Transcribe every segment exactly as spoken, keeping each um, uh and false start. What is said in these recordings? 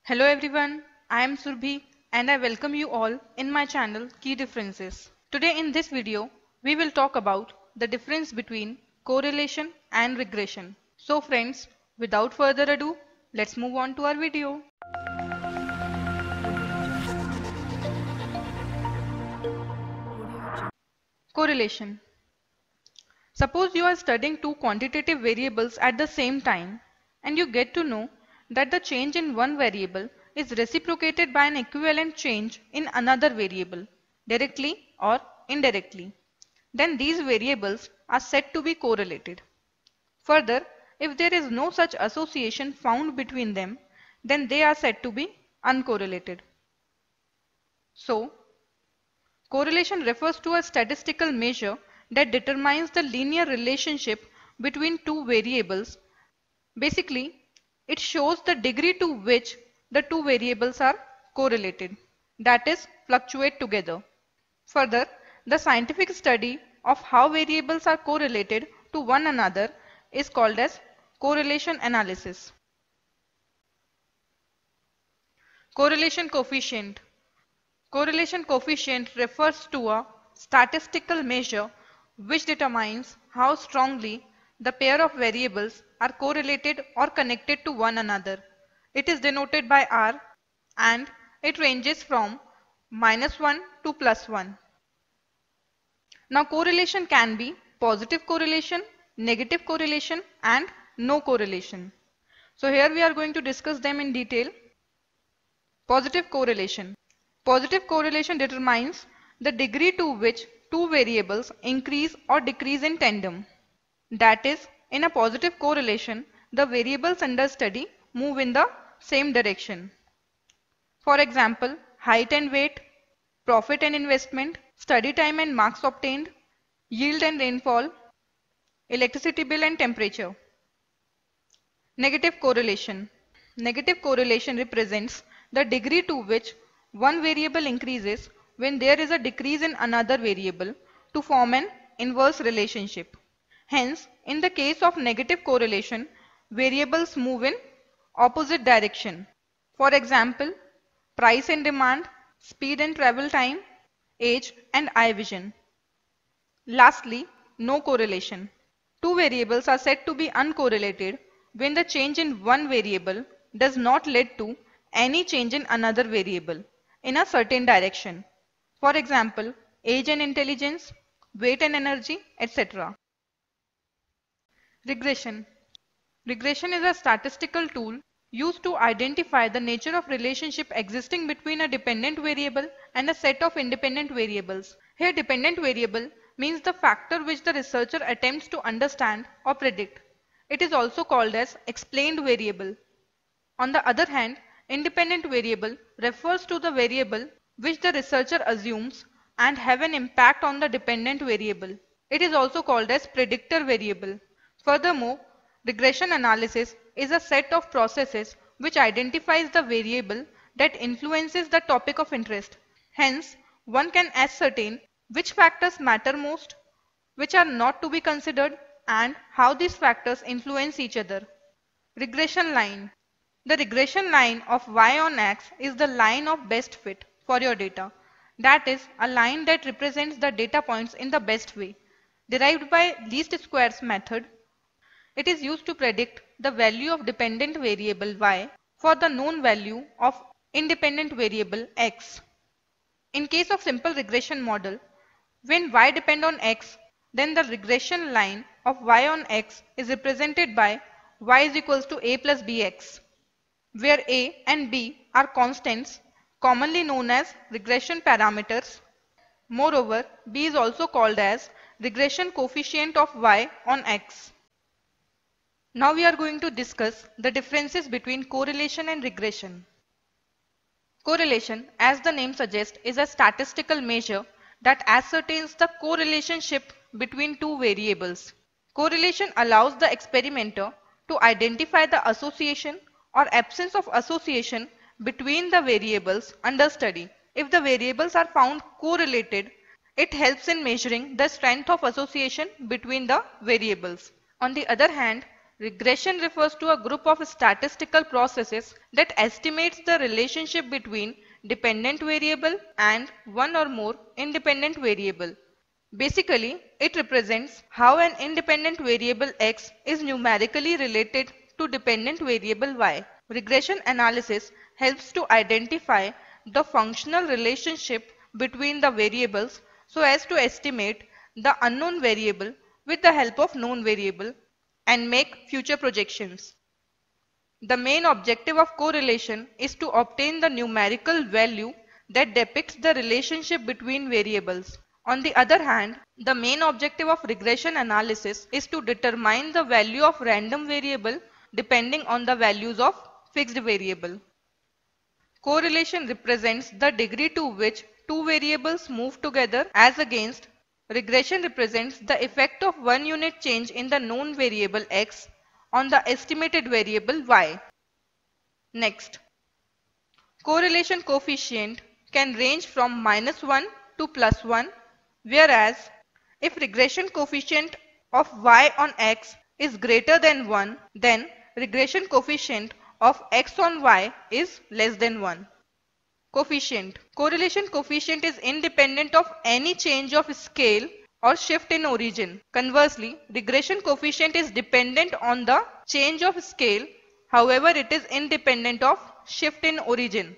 Hello everyone, I am Surbhi and I welcome you all in my channel Key Differences. Today in this video, we will talk about the difference between correlation and regression. So friends, without further ado, let's move on to our video. Correlation. Suppose you are studying two quantitative variables at the same time and you get to know that the change in one variable is reciprocated by an equivalent change in another variable, directly or indirectly. Then these variables are said to be correlated. Further, if there is no such association found between them, then they are said to be uncorrelated. So, correlation refers to a statistical measure that determines the linear relationship between two variables. Basically, it shows the degree to which the two variables are correlated, that is, fluctuate together. Further, the scientific study of how variables are correlated to one another is called as correlation analysis. Correlation coefficient. Correlation coefficient refers to a statistical measure which determines how strongly the pair of variables are correlated or connected to one another. It is denoted by R and it ranges from minus one to plus one. Now correlation can be positive correlation, negative correlation and no correlation. So here we are going to discuss them in detail. Positive correlation. Positive correlation determines the degree to which two variables increase or decrease in tandem. That is, in a positive correlation, the variables under study move in the same direction. For example, height and weight, profit and investment, study time and marks obtained, yield and rainfall, electricity bill and temperature. Negative correlation. Negative correlation represents the degree to which one variable increases when there is a decrease in another variable to form an inverse relationship. Hence, in the case of negative correlation, variables move in opposite direction. For example, price and demand, speed and travel time, age and eye vision. Lastly, no correlation. Two variables are said to be uncorrelated when the change in one variable does not lead to any change in another variable in a certain direction. For example, age and intelligence, weight and energy, et cetera. Regression. Regression is a statistical tool used to identify the nature of relationship existing between a dependent variable and a set of independent variables. Here dependent variable means the factor which the researcher attempts to understand or predict. It is also called as explained variable. On the other hand, independent variable refers to the variable which the researcher assumes and have an impact on the dependent variable. It is also called as predictor variable. Furthermore, regression analysis is a set of processes which identifies the variable that influences the topic of interest. Hence, one can ascertain which factors matter most, which are not to be considered, and how these factors influence each other. Regression line. The regression line of y on x is the line of best fit for your data. That is, a line that represents the data points in the best way. Derived by least squares method, it is used to predict the value of dependent variable y for the known value of independent variable x. In case of simple regression model, when y depend on x, then the regression line of y on x is represented by y is equals to a plus bx, where a and b are constants commonly known as regression parameters. Moreover, b is also called as regression coefficient of y on x. Now we are going to discuss the differences between correlation and regression. Correlation, as the name suggests, is a statistical measure that ascertains the correlationship between two variables. Correlation allows the experimenter to identify the association or absence of association between the variables under study. If the variables are found correlated, it helps in measuring the strength of association between the variables. On the other hand, Regression refers to a group of statistical processes that estimates the relationship between dependent variable and one or more independent variable. Basically, it represents how an independent variable x is numerically related to dependent variable y. Regression analysis helps to identify the functional relationship between the variables so as to estimate the unknown variable with the help of known variable and make future projections. The main objective of correlation is to obtain the numerical value that depicts the relationship between variables. On the other hand, the main objective of regression analysis is to determine the value of random variable depending on the values of fixed variable. Correlation represents the degree to which two variables move together, as against regression represents the effect of one unit change in the known variable x on the estimated variable y. Next, correlation coefficient can range from minus one to plus one, whereas if regression coefficient of y on x is greater than one, then regression coefficient of x on y is less than one. Coefficient. Correlation coefficient is independent of any change of scale or shift in origin. Conversely, regression coefficient is dependent on the change of scale, however it is independent of shift in origin.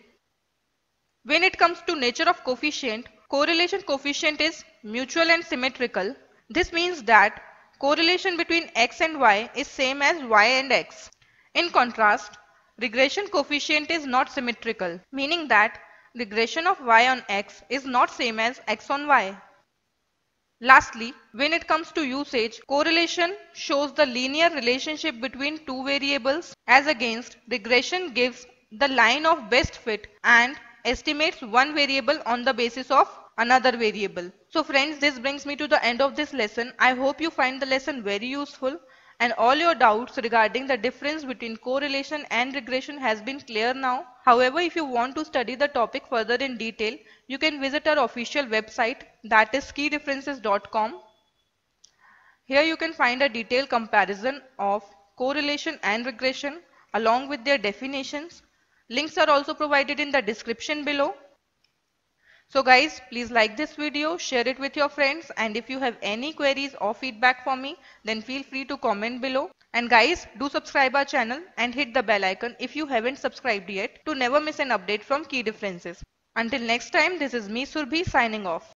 When it comes to nature of coefficient, correlation coefficient is mutual and symmetrical. This means that correlation between x and y is same as y and x. In contrast, regression coefficient is not symmetrical, meaning that regression of y on x is not same as x on y. Lastly, when it comes to usage, correlation shows the linear relationship between two variables, as against regression gives the line of best fit and estimates one variable on the basis of another variable. So friends, this brings me to the end of this lesson. I hope you find the lesson very useful and all your doubts regarding the difference between correlation and regression has been clear now. However, if you want to study the topic further in detail, you can visit our official website, that is key differences dot com. Here you can find a detailed comparison of correlation and regression along with their definitions. Links are also provided in the description below. So guys, please like this video, share it with your friends, and if you have any queries or feedback for me, then feel free to comment below. And guys, do subscribe our channel and hit the bell icon if you haven't subscribed yet to never miss an update from Key Differences. Until next time, this is me Surbhi signing off.